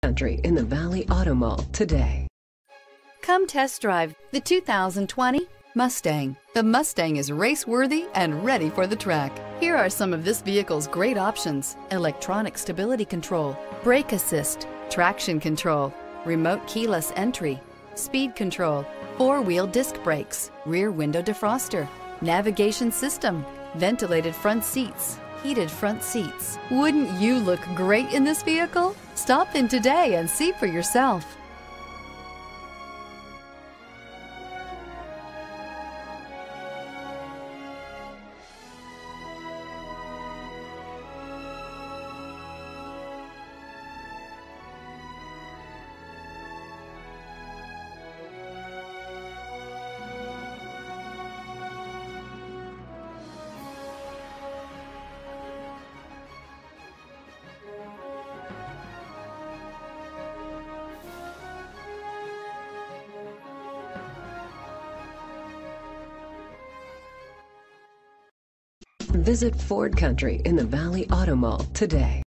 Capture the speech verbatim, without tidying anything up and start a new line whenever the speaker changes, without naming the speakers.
Country in the Valley Auto Mall today.
Come test drive the two thousand twenty Mustang. The Mustang is race-worthy and ready for the track. Here are some of this vehicle's great options: electronic stability control, brake assist, traction control, remote keyless entry, speed control, four-wheel disc brakes, rear window defroster, navigation system, ventilated front seats, heated front seats. Wouldn't you look great in this vehicle? Stop in today and see for yourself.
Visit Ford Country in the Valley Auto Mall today.